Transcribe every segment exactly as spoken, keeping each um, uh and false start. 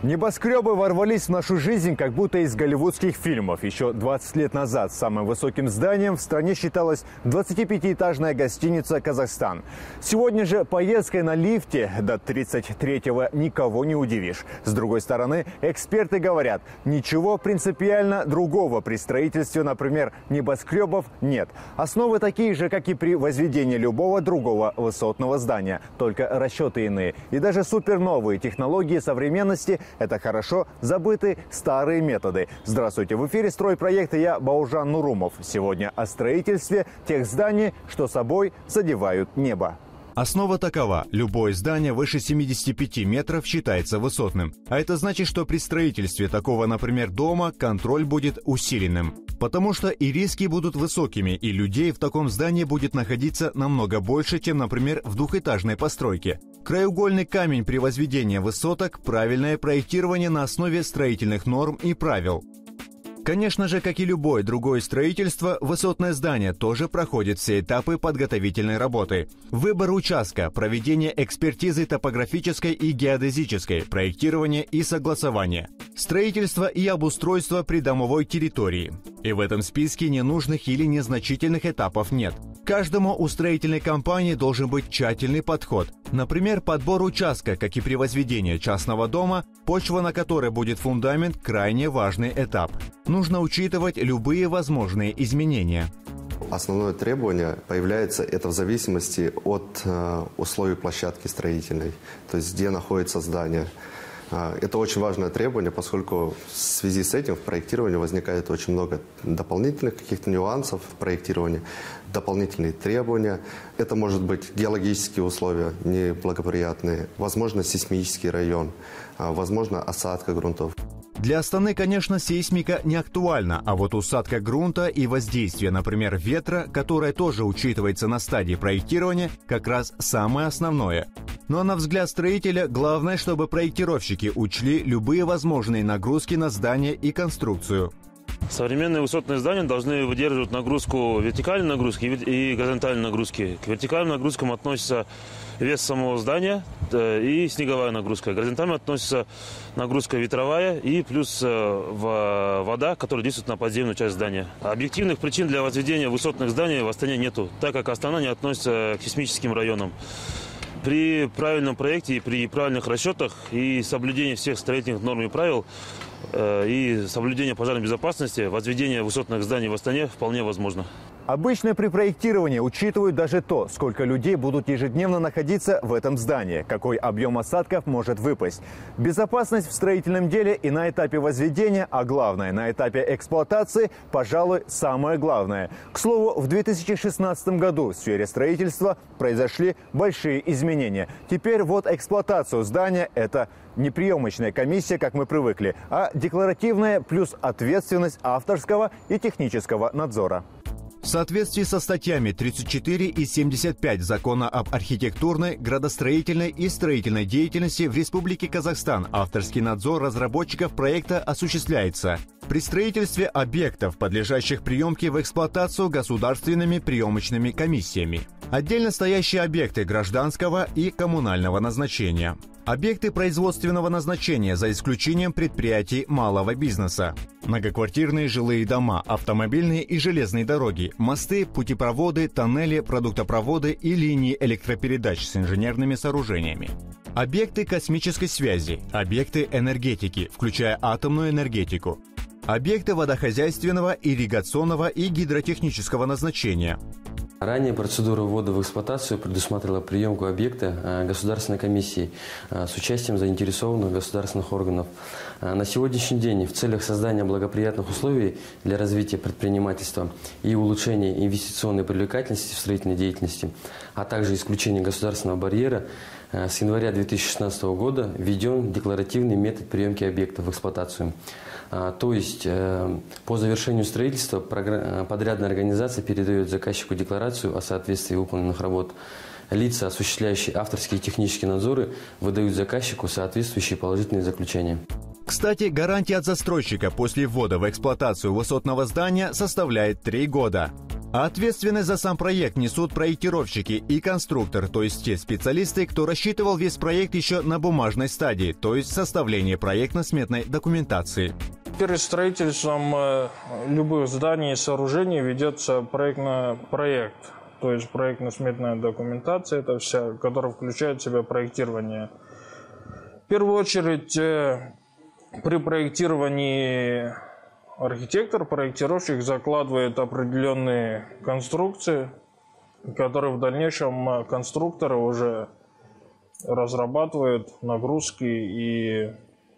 Небоскребы ворвались в нашу жизнь, как будто из голливудских фильмов. Еще двадцать лет назад самым высоким зданием в стране считалась двадцатипятиэтажная гостиница «Казахстан». Сегодня же поездкой на лифте до тридцать третьего никого не удивишь. С другой стороны, эксперты говорят, ничего принципиально другого при строительстве, например, небоскребов нет. Основы такие же, как и при возведении любого другого высотного здания, только расчеты иные. И даже суперновые технологии современности – это хорошо забытые старые методы. Здравствуйте, в эфире «Стройпроект» и я, Баужан Нурумов. Сегодня о строительстве тех зданий, что собой задевают небо. Основа такова. Любое здание выше семидесяти пяти метров считается высотным. А это значит, что при строительстве такого, например, дома контроль будет усиленным. Потому что и риски будут высокими, и людей в таком здании будет находиться намного больше, чем, например, в двухэтажной постройке. Краеугольный камень при возведении высоток – правильное проектирование на основе строительных норм и правил. Конечно же, как и любое другое строительство, высотное здание тоже проходит все этапы подготовительной работы. Выбор участка, проведение экспертизы топографической и геодезической, проектирование и согласование, строительство и обустройство придомовой территории. И в этом списке ненужных или незначительных этапов нет. Каждому у строительной компании должен быть тщательный подход. Например, подбор участка, как и при возведении частного дома, почва на которой будет фундамент – крайне важный этап. Нужно учитывать любые возможные изменения. Основное требование появляется это в зависимости от э, условий площадки строительной, то есть где находится здание. Это очень важное требование, поскольку в связи с этим в проектировании возникает очень много дополнительных каких-то нюансов в проектировании, дополнительные требования. Это может быть геологические условия неблагоприятные, возможно, сейсмический район, возможно, осадка грунтов. Для Астаны, конечно, сейсмика не актуальна, а вот усадка грунта и воздействие, например, ветра, которое тоже учитывается на стадии проектирования, как раз самое основное. Но на взгляд строителя, главное, чтобы проектировщики учли любые возможные нагрузки на здание и конструкцию. Современные высотные здания должны выдерживать нагрузку вертикальной нагрузки и горизонтальной нагрузки. К вертикальным нагрузкам относится вес самого здания и снеговая нагрузка. К горизонтальным относится нагрузка ветровая и плюс вода, которая действует на подземную часть здания. Объективных причин для возведения высотных зданий в Астане нету, так как Астана не относится к сейсмическим районам. При правильном проекте и при правильных расчетах и соблюдении всех строительных норм и правил э, и соблюдении пожарной безопасности возведение высотных зданий в Астане вполне возможно. Обычно при проектировании учитывают даже то, сколько людей будут ежедневно находиться в этом здании, какой объем осадков может выпасть. Безопасность в строительном деле и на этапе возведения, а главное, на этапе эксплуатации, пожалуй, самое главное. К слову, в две тысячи шестнадцатом году в сфере строительства произошли большие изменения. Теперь вот эксплуатацию здания – это не приемочная комиссия, как мы привыкли, а декларативная плюс ответственность авторского и технического надзора. В соответствии со статьями тридцать четыре и семьдесят пять Закона об архитектурной, градостроительной и строительной деятельности в Республике Казахстан авторский надзор разработчиков проекта осуществляется при строительстве объектов, подлежащих приемке в эксплуатацию государственными приемочными комиссиями. Отдельно стоящие объекты гражданского и коммунального назначения. Объекты производственного назначения за исключением предприятий малого бизнеса. Многоквартирные жилые дома, автомобильные и железные дороги, мосты, путепроводы, тоннели, продуктопроводы и линии электропередач с инженерными сооружениями. Объекты космической связи, объекты энергетики, включая атомную энергетику. Объекты водохозяйственного, ирригационного и гидротехнического назначения. Ранее процедура ввода в эксплуатацию предусматривала приемку объекта государственной комиссией с участием заинтересованных государственных органов. На сегодняшний день в целях создания благоприятных условий для развития предпринимательства и улучшения инвестиционной привлекательности в строительной деятельности, а также исключения государственного барьера, с января две тысячи шестнадцатого года введен декларативный метод приемки объектов в эксплуатацию. То есть по завершению строительства подрядная организация передает заказчику декларацию о соответствии выполненных работ. Лица, осуществляющие авторские и технические надзоры, выдают заказчику соответствующие положительные заключения. Кстати, гарантия от застройщика после ввода в эксплуатацию высотного здания составляет три года. А ответственность за сам проект несут проектировщики и конструктор, то есть те специалисты, кто рассчитывал весь проект еще на бумажной стадии, то есть составление проектно-сметной документации. Перед строительством любых зданий и сооружений ведется проектный проект, то есть проектно-сметная документация, это вся, которая включает в себя проектирование. В первую очередь при проектировании архитектор, проектировщик закладывает определенные конструкции, которые в дальнейшем конструкторы уже разрабатывают нагрузки и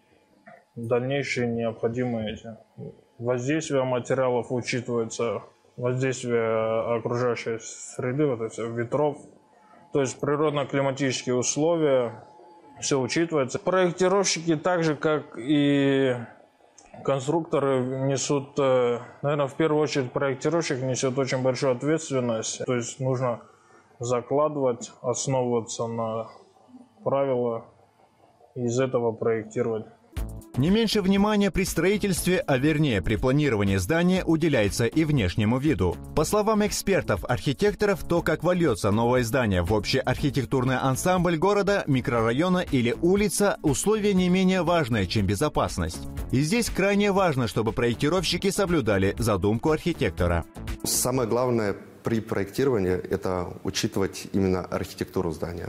дальнейшие необходимые воздействия материалов, учитывается воздействие окружающей среды, вот это все, ветров, то есть природно-климатические условия, все учитывается. Проектировщики, так же как и конструкторы, несут, наверное, в первую очередь проектировщик несет очень большую ответственность. То есть нужно закладывать, основываться на правила и из этого проектировать. Не меньше внимания при строительстве, а вернее при планировании здания, уделяется и внешнему виду. По словам экспертов-архитекторов, то, как вольется новое здание в общий архитектурный ансамбль города, микрорайона или улица, условие не менее важное, чем безопасность. И здесь крайне важно, чтобы проектировщики соблюдали задумку архитектора. Самое главное при проектировании – это учитывать именно архитектуру здания.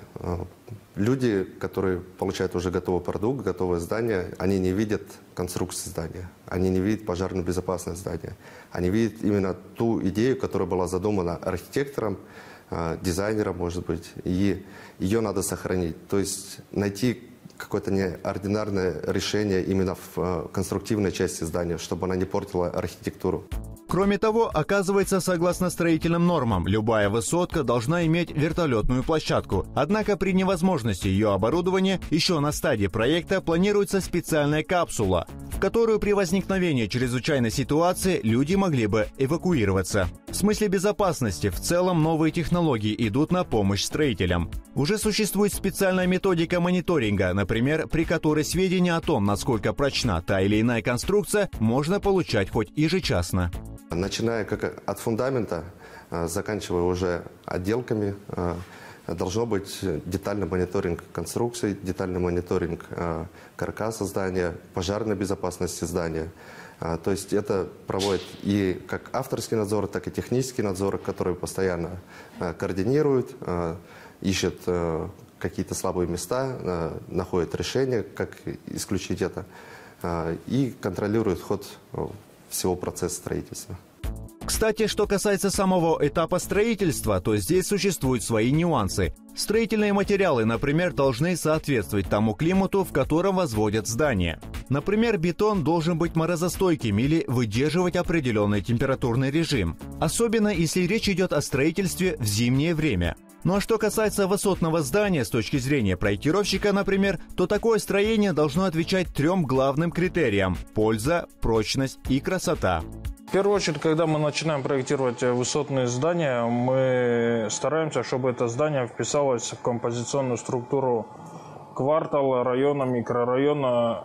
Люди, которые получают уже готовый продукт, готовое здание, они не видят конструкции здания, они не видят пожарную безопасность здания. Они видят именно ту идею, которая была задумана архитектором, дизайнером, может быть, и ее надо сохранить. То есть найти какое-то неординарное решение именно в конструктивной части здания, чтобы она не портила архитектуру. Кроме того, оказывается, согласно строительным нормам, любая высотка должна иметь вертолетную площадку. Однако при невозможности ее оборудования еще на стадии проекта планируется специальная капсула, в которую при возникновении чрезвычайной ситуации люди могли бы эвакуироваться. В смысле безопасности в целом новые технологии идут на помощь строителям. Уже существует специальная методика мониторинга, например, при которой сведения о том, насколько прочна та или иная конструкция, можно получать хоть ежечасно. Начиная как от фундамента, заканчивая уже отделками, должно быть детальный мониторинг конструкций, детальный мониторинг каркаса здания, пожарной безопасности здания. То есть это проводит и как авторский надзор, так и технический надзор, который постоянно координирует, ищет какие-то слабые места, находит решение, как исключить это, и контролирует ход всего процесса строительства. Кстати, что касается самого этапа строительства, то здесь существуют свои нюансы. Строительные материалы, например, должны соответствовать тому климату, в котором возводят здание. Например, бетон должен быть морозостойким или выдерживать определенный температурный режим, особенно если речь идет о строительстве в зимнее время. Ну а что касается высотного здания с точки зрения проектировщика, например, то такое строение должно отвечать трем главным критериям – польза, прочность и красота. В первую очередь, когда мы начинаем проектировать высотные здания, мы стараемся, чтобы это здание вписалось в композиционную структуру квартала, района, микрорайона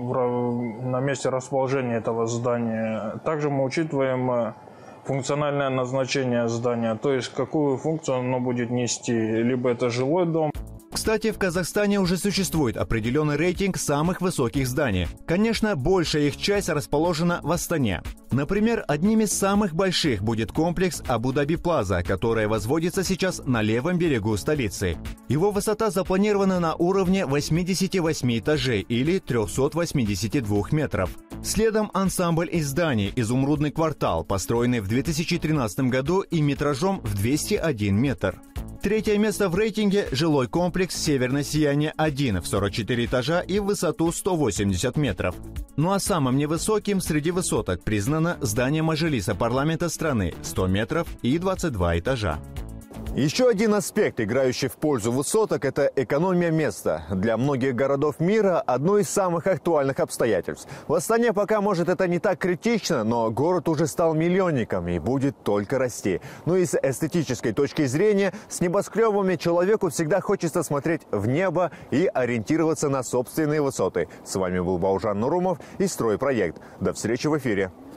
на месте расположения этого здания. Также мы учитываем функциональное назначение здания, то есть какую функцию оно будет нести. Либо это жилой дом. Кстати, в Казахстане уже существует определенный рейтинг самых высоких зданий. Конечно, большая их часть расположена в Астане. Например, одним из самых больших будет комплекс Абу-Даби Плаза, который возводится сейчас на левом берегу столицы. Его высота запланирована на уровне восьмидесяти восьми этажей или трёхсот восьмидесяти двух метров. Следом ансамбль из зданий «Изумрудный квартал», построенный в две тысячи тринадцатом году и метражом в двести один метр. Третье место в рейтинге – жилой комплекс «Северное сияние-один» в сорок четыре этажа и в высоту сто восемьдесят метров. Ну а самым невысоким среди высоток признано здание Мажилиса парламента страны – сто метров и двадцать два этажа. Еще один аспект, играющий в пользу высоток, это экономия места. Для многих городов мира одно из самых актуальных обстоятельств. В Астане пока, может, это не так критично, но город уже стал миллионником и будет только расти. Ну и с эстетической точки зрения, с небоскребами человеку всегда хочется смотреть в небо и ориентироваться на собственные высоты. С вами был Баужан Нурумов и «Стройпроект». До встречи в эфире.